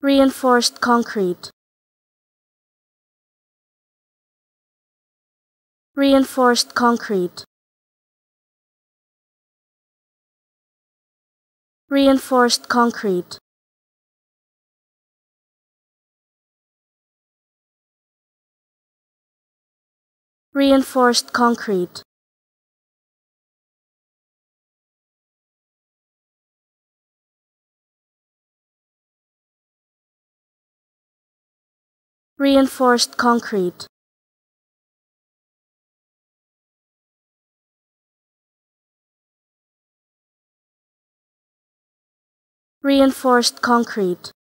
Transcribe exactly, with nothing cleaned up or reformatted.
Reinforced concrete. Reinforced concrete. Reinforced concrete. Reinforced concrete. Reinforced concrete. Reinforced concrete.